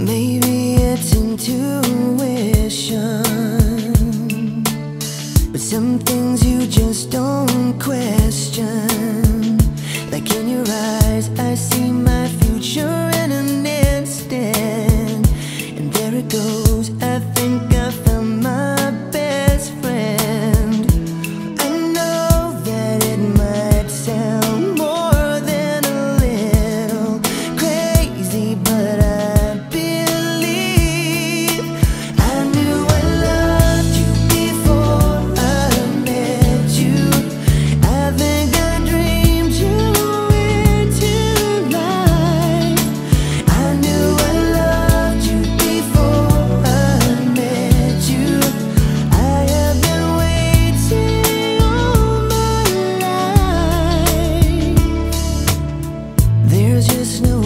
Maybe it's intuition, but some things you just don't question. Like in your eyes, I see my future in an instant. And there it goes, I think I found my best friend. I know that it might sound more than a little crazy, but I believe I knew I loved you before I met you. I think I dreamed you into life. I knew I loved you before I met you. I have been waiting all my life. There's just no